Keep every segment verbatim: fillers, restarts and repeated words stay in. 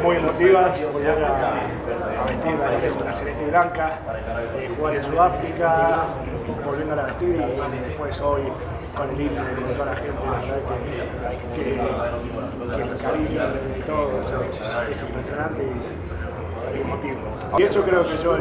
muy emotivas, volver a, a vestir la, la celeste y blanca, eh, jugar en Sudáfrica, volviendo a vestir y después hoy con el himno y con toda la gente, la verdad que, que, que el cariño de todos es, es impresionante y, y emotivo. Y eso creo que yo, el,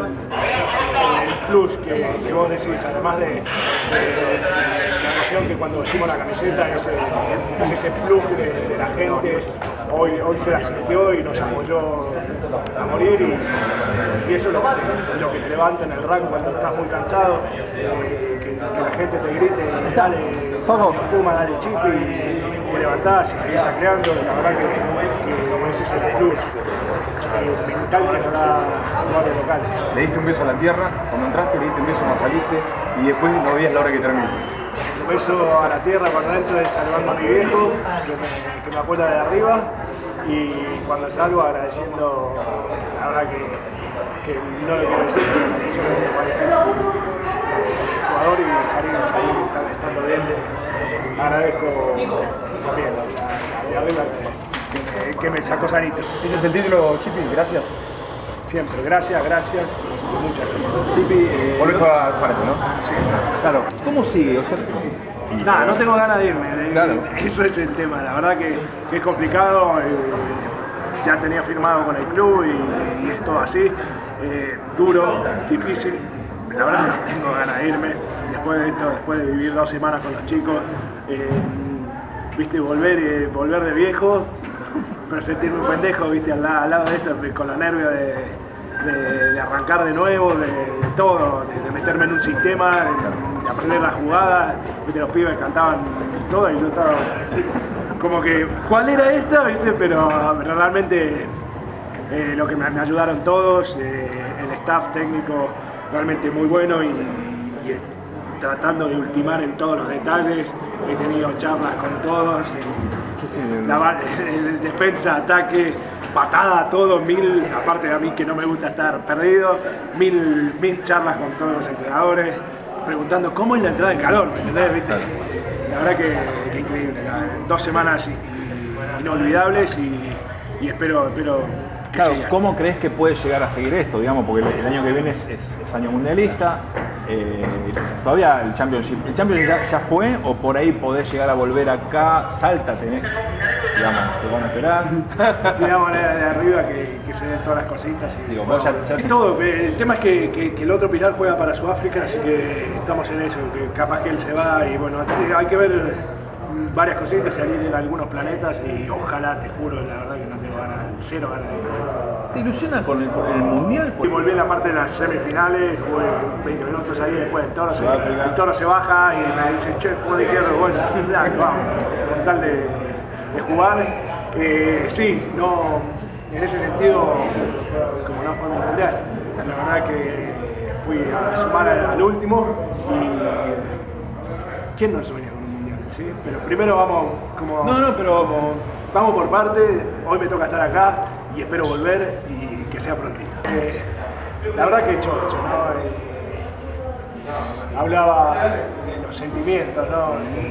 el plus que, que vos decís, además de, de, de la emoción que cuando vestimos la camiseta, ese, es ese plus de, de la gente, hoy, hoy se la sintió y nos apoyó a morir y, y eso es lo que, te, lo que te levanta en el rank cuando estás muy cansado, eh, que, que la gente te grite, dale Puma, dale chip y te levantás y seguís tacleando. La verdad que, que ese es el plus eh, mental que nos da jugar de locales. Le diste un beso a la tierra, cuando entraste le diste un beso cuando saliste y después no veías la hora que termine. Un beso a la tierra cuando entro es saludando a mi viejo, que me, que me apoya de arriba, y cuando salgo agradeciendo, la verdad que, que no lo quiero decir, pero la presión es muy difícil. El jugador y salir, salir estando bien, agradezco también a de arriba que, que, que me sacó sanito. Ese es el título, Chipi, gracias. Siempre, gracias, gracias, muchas gracias. Chipi, eh, volvés a Sarce, ¿no? Sí. Claro, ¿cómo sigue? O sea, nada, no tengo ganas de irme, claro. Eso es el tema, la verdad que, que es complicado, eh, ya tenía firmado con el club y, y es todo así, eh, duro, difícil. La verdad no tengo ganas de irme, después de esto, después de vivir dos semanas con los chicos, eh, viste, volver, eh, volver de viejo, pero sentirme un pendejo, viste, al, al lado de esto, con los nervios de, de, de arrancar de nuevo, de, de todo, de, de meterme en un sistema, de, de aprender las jugadas, viste, los pibes cantaban todo y yo estaba como que, ¿cuál era esta? Viste, pero, pero realmente eh, lo que me, me ayudaron todos, eh, el staff técnico, realmente muy bueno y, y tratando de ultimar en todos los detalles. He tenido charlas con todos, en, la, en defensa, ataque, patada, todo, mil, aparte de a mí que no me gusta estar perdido, mil, mil charlas con todos los entrenadores, preguntando cómo es la entrada en calor, ¿me entendés? ¿Viste? La verdad que, que increíble, dos semanas inolvidables y, y espero, espero Claro, ¿cómo crees que puede llegar a seguir esto? Digamos, porque el, el año que viene es, es, es año mundialista, eh, todavía el Championship, ¿el Championship ya, ya fue o por ahí podés llegar a volver acá? Salta, tenés, digamos, te van a esperar. Digamos de arriba que, que se den todas las cositas. Y, Digo, bueno, vos ya, ya... todo, el tema es que, que, que el otro pilar juega para Sudáfrica, así que estamos en eso, que capaz que él se va y bueno, hay que ver varias cositas, salir en algunos planetas y ojalá, te juro, la verdad que no tengo ganas, cero ganas de ir. ¿Te ilusiona con el, con el Mundial? Y volví en la parte de las semifinales, jugué veinte minutos ahí, después del toro, se, el toro se baja y me dice, che, puedo izquierdo, bueno, vamos, con tal de, de jugar. Eh, sí, no, en ese sentido, como no fue mi Mundial, la verdad que fui a sumar al, al último y ¿quién no sueña? Sí, pero primero vamos como, no, no, pero... como vamos por parte, hoy me toca estar acá y espero volver y que sea prontito. Eh, la verdad que chocho, ¿no? Eh, hablaba de los sentimientos, ¿no?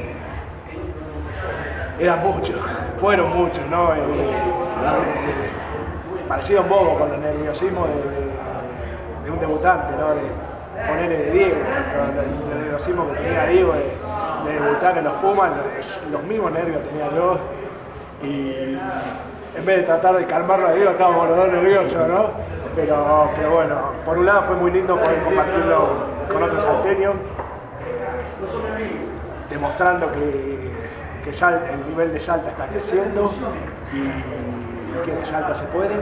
Eran muchos, fueron muchos, ¿no? Eh, eh, parecido un bobo con el nerviosismo de, de, de un debutante, ¿no? De ponerle de Diego, ¿no? El nerviosismo que tenía Diego de, de debutar en los Pumas, los mismos nervios tenía yo y en vez de tratar de calmarlo a Diego estábamos los dos nerviosos, ¿no? Pero, pero bueno, por un lado fue muy lindo poder compartirlo con otros salteños, demostrando que, que Sal, el nivel de Salta está creciendo y que de Salta se puede.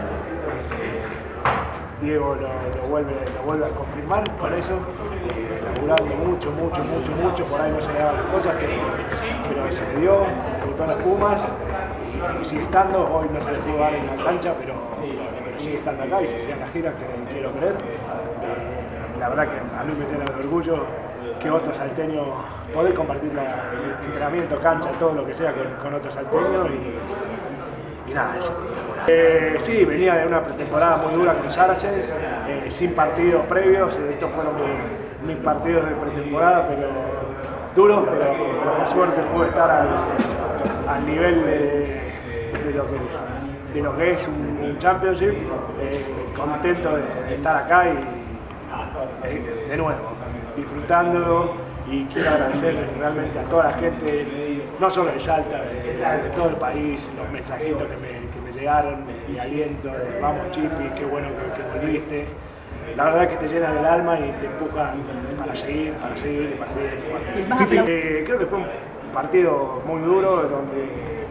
Diego lo, lo, vuelve, lo vuelve a confirmar con eso, eh, laburando mucho, mucho, mucho, mucho, por ahí no se le daban las cosas, pero, pero se le dio, debutó en las Pumas y, y sigue estando, hoy no se le pudo dar en la cancha, pero, pero sigue estando acá y seguirá en la gira, que quiero creer. Eh, la verdad que a mí me llena de orgullo que otro salteño, poder compartir la, el entrenamiento, cancha, todo lo que sea con, con otro salteño y, y nada, eso. Eh, sí, venía de una pretemporada muy dura con Saracens, eh, sin partidos previos, estos fueron mis, mis partidos de pretemporada, pero duros, pero, pero por suerte pude estar al, al nivel de, de lo que de lo que es un, un Championship, eh, contento de, de estar acá y eh, de nuevo, disfrutándolo, y quiero agradecer realmente a toda la gente, no solo de Salta, de, de todo el país, los mensajitos que me, que me llegaron, de, de aliento, de vamos Chipi, qué bueno que, que volviste. La verdad es que te llenan el alma y te empujan para seguir, para seguir, para seguir. Eh, creo que fue un partido muy duro, donde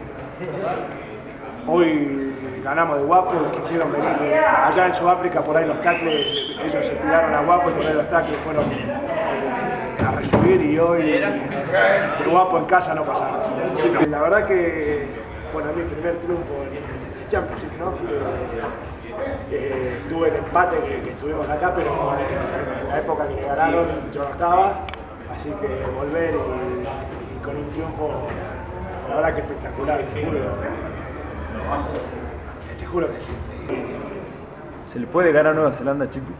hoy ganamos de Guapo, quisieron venir allá en Sudáfrica, por ahí los tackles, ellos se tiraron a Guapo y por ahí los tackles fueron eh, a recibir, y hoy de Guapo en casa no pasaron. La verdad que, bueno, mi primer triunfo en el Championship, ¿no? Eh, Eh, tuve el empate que, que estuvimos acá, pero en la época que le ganaron yo no estaba, así que volver y, y con un triunfo, la verdad que espectacular, te juro, te juro que sí. ¿Se le puede ganar a Nueva Zelanda, Chipi?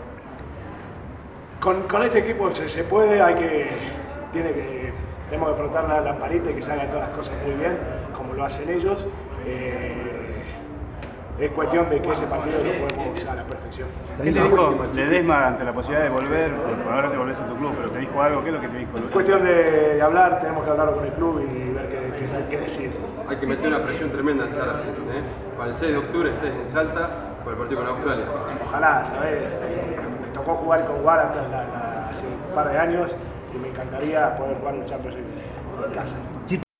Con, con este equipo se, se puede, hay que, tiene que, tenemos que frotar la lamparita y que se hagan todas las cosas muy bien, como lo hacen ellos. Eh, Es cuestión de que ese partido lo podemos a la perfección. ¿Qué te dijo Ledesma ante la posibilidad de volver? Por ahora te volvés a tu club, pero ¿te dijo algo? ¿Qué es lo que te dijo? Es cuestión de, de hablar, tenemos que hablarlo con el club y ver qué, qué, qué decide. Hay que meter una presión tremenda en Saracen, ¿eh? Para el seis de octubre estés en Salta por el partido con Australia. Ojalá, ¿sabes? Me tocó jugar con Guara hace un par de años y me encantaría poder jugar un Champions en casa.